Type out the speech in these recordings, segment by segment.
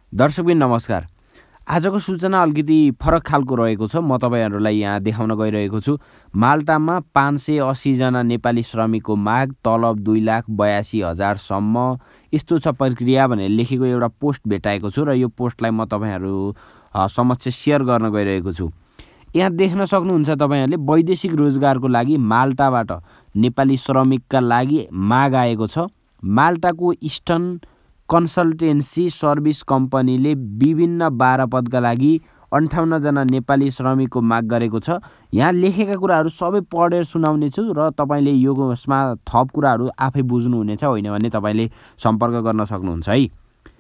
दर्शकबिन नमस्कार। आजको सूचना अलिकति फरक खालको रहेको छ। म तपाईहरुलाई यहाँ देखाउन गइरहेको छु। माल्टामा 580 जना नेपाली श्रमिकको माग, तलब 2,82,000 सम्म। यस्तो छ प्रक्रिया भनेर लेखेको एउटा पोस्ट भेटाएको छु र यो पोस्टलाई म तपाईहरु समक्ष शेयर गर्न गइरहेको छु। यहाँ देख्न सक्नुहुन्छ तपाईहरुले वैदेशिक रोजगारको लागि माल्टाबाट नेपाली श्रमिकका लागि माग आएको छ। माल्टाको इस्टर्न कन्सल्टेन्सी सर्भिस कम्पनीले विभिन्न 12 पदका लागि 58 जना नेपाली श्रमिकको माग गरेको छ। यहाँ लेखेका कुराहरू सबै पढेर सुनाउने छु र तपाईले यसमा थप कुराहरू आफै बुझ्नु हुनेछ, होइन भने तपाईले सम्पर्क गर्न सक्नुहुन्छ है।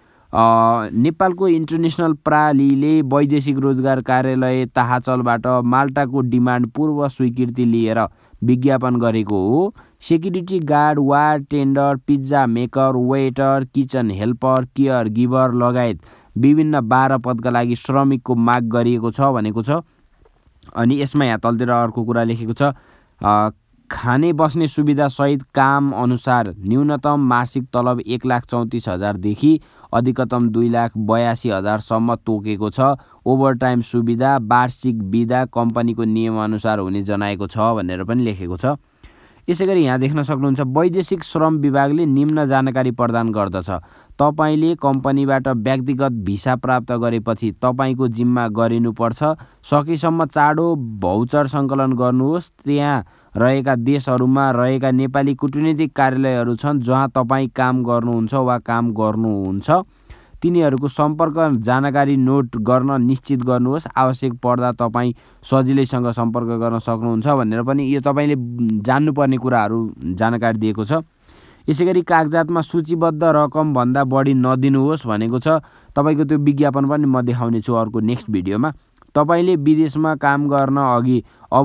नेपालको इन्टरनेशनल प्रणालीले वैदेशिक रोजगार कार्यालय ताहाचलबाट माल्टाको डिमान्ड पूर्व स्वीकृति लिएर विज्ञापन गरेको हो। Security guard, bartender, pizza maker, waiter, kitchen helper, care giver लगायत विभिन्न 12 पदका लागि श्रमिकको माग गरिएको छ भनेको छ। अनि यसमा यहाँ तलतिर अर्को कुरा लेखेको छ, खाने बस्ने सुविधा सहित काम अनुसार न्यूनतम मासिक तलब 1,34,000 देखि अधिकतम 2,82,000 सम्म तोकेको छ। ओभरटाइम सुविधा, वार्षिक बिदा कम्पनीको नियमअनुसार हुने जनाएको छ भनेर पनि लेखेको छ। यसैगरी यहाँ देख्न सक्नुहुन्छ वैदेशिक श्रम विभागले निम्न जानकारी प्रदान गर्दछ। तपाईले कम्पनीबाट व्यक्तिगत भिसा प्राप्त गरेपछि तपाईको जिम्मा गरिनुपर्छ। सकेसम्म चाँडो भौचर सङ्कलन गर्नुहोस्। त्यहाँ रहेका देशहरूमा रहेका नेपाली कूटनीतिक कार्यालयहरू छन् जहाँ तपाई काम गर्नुहुन्छ वा काम गर्नुहुन्छ। तिनीहरूको सम्पर्क जानकारी नोट गर्न निश्चित गर्नुहोस्। आवश्यक पर्दा तपाई सजिलैसँग सम्पर्क गर्न सक्नुहुन्छ भनेर पनि यो तपाईले जान्नुपर्ने कुराहरू जानकारी दिएको छ। यसैगरी कागजातमा सूचीबद्ध रकम भन्दा बढी नदिनुहोस् भनेको छ। तपाईको त्यो विज्ञापन पनि म देखाउने छु अर्को नेक्स्ट भिडियोमा। तपाईले विदेशमा काम गर्न अघि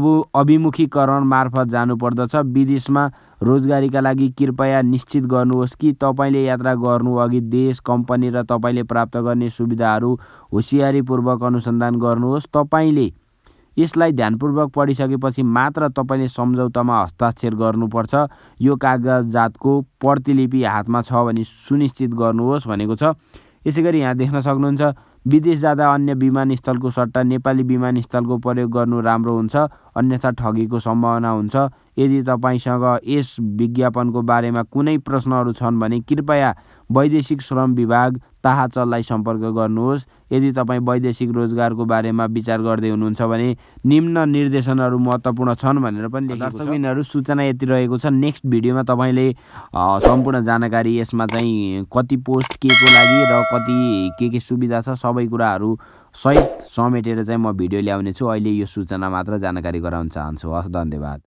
अभिमुखीकरण मार्फत जानुपर्दछ। विदेशमा रोजगारीका लागि कृपया निश्चित गर्नुहोस् कि तपाईले यात्रा गर्नु अघि देश, कम्पनी र तपाईले प्राप्त गर्ने सुविधाहरू होशियारीपूर्वक अनुसन्धान गर्नुहोस्। तपाईले यसलाई ध्यानपूर्वक पढिसकेपछि मात्र तपाईले सम्झौतामा हस्ताक्षर गर्नुपर्छ। यो कागजातको प्रतिलिपि हातमा छ भने सुनिश्चित गर्नुहोस् भनेको छ। यसैगरी यहाँ देख्न सक्नुहुन्छ विदेश जाँदा अन्य विमानस्थलको सट्टा नेपाली विमानस्थलको प्रयोग गर्नु राम्रो हुन्छ, अन्यथा ठगीको सम्भावना हुन्छ। यदि तपाईसँग यस विज्ञापनको बारेमा कुनै प्रश्नहरू छन् भने कृपया वैदेशिक श्रम विभाग ताहाचललाई सम्पर्क गर्नुहोस्। यदि तपाई वैदेशिक रोजगारको बारेमा विचार गर्दै हुनुहुन्छ भने निम्न निर्देशनहरू महत्त्वपूर्ण छन् भनेर पनि लेखेको छ। दर्शकबिनहरु सूचना यति रहेको छ। नेक्स्ट भिडियोमा तपाईले सम्पूर्ण जानकारी यसमा चाहिँ कति पोस्ट के को लागि र कति के सुविधा छ सबै कुराहरू सहित समेटेर चाहिँ म भिडियो ल्याउने छु। अहिले यो सूचना मात्र जानकारी गराउन चाहन्छु। हस्, धन्यवाद।